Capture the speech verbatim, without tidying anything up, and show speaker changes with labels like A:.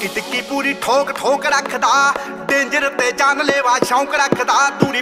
A: ਟਿੱਕੀ ਟਿੱਕੀ ਪੂਰੀ ਠੋਕ ਠੋਕ ਰੱਖਦਾ, ਡੇਂਜਰ ਤੇ ਜਾਨ ਲੈਵਾ ਸ਼ੌਂਕ ਰੱਖਦਾ। ਦੂਰੀ